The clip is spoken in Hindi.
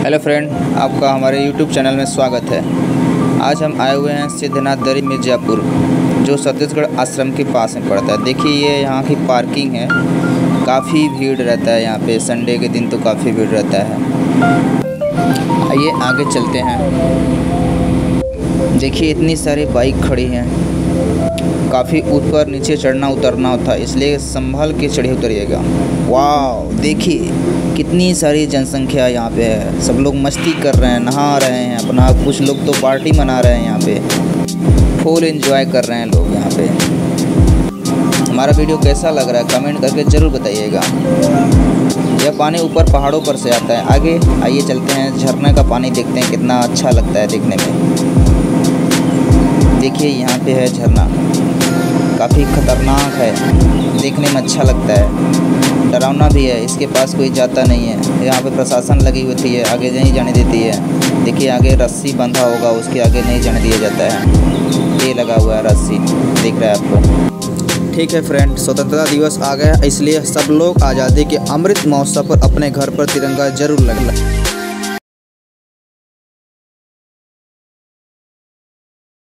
हेलो फ्रेंड, आपका हमारे यूट्यूब चैनल में स्वागत है। आज हम आए हुए हैं सिद्धनाथ दरी मिर्ज़ापुर, जो छत्तीसगढ़ आश्रम के पास में पड़ता है। देखिए ये यहाँ की पार्किंग है, काफ़ी भीड़ रहता है यहाँ पे। संडे के दिन तो काफ़ी भीड़ रहता है। आइए आगे चलते हैं। देखिए इतनी सारी बाइक खड़ी हैं। काफ़ी ऊपर नीचे चढ़ना उतरना होता है, इसलिए संभल के चढ़े उतरिएगा। वाह, देखिए कितनी सारी जनसंख्या यहाँ पे है। सब लोग मस्ती कर रहे हैं, नहा रहे हैं अपना। कुछ लोग तो पार्टी मना रहे हैं यहाँ पे। फुल एंजॉय कर रहे हैं लोग यहाँ पे। हमारा वीडियो कैसा लग रहा है कमेंट करके ज़रूर बताइएगा। यह पानी ऊपर पहाड़ों पर से आता है। आगे आइए चलते हैं, झरने का पानी देखते हैं कितना अच्छा लगता है देखने में। देखिए यहाँ पे है झरना, काफ़ी खतरनाक है, देखने में अच्छा लगता है, डरावना भी है। इसके पास कोई जाता नहीं है। यहाँ पे प्रशासन लगी होती है, आगे नहीं जाने देती है। देखिए आगे रस्सी बंधा होगा, उसके आगे नहीं जाने दिया जाता है। ये लगा हुआ है रस्सी, दिख रहा है आपको। ठीक है फ्रेंड, स्वतंत्रता दिवस आ गया, इसलिए सब लोग आज़ादी के अमृत महोत्सव पर अपने घर पर तिरंगा जरूर लगा।